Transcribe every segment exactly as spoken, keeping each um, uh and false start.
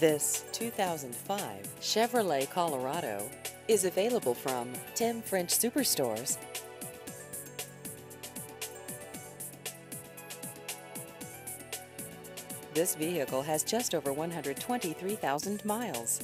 This two thousand five Chevrolet Colorado is available from Tim French Superstores. This vehicle has just over one hundred twenty-three thousand miles.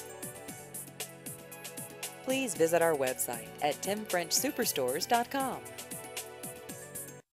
Please visit our website at tim french superstores dot com.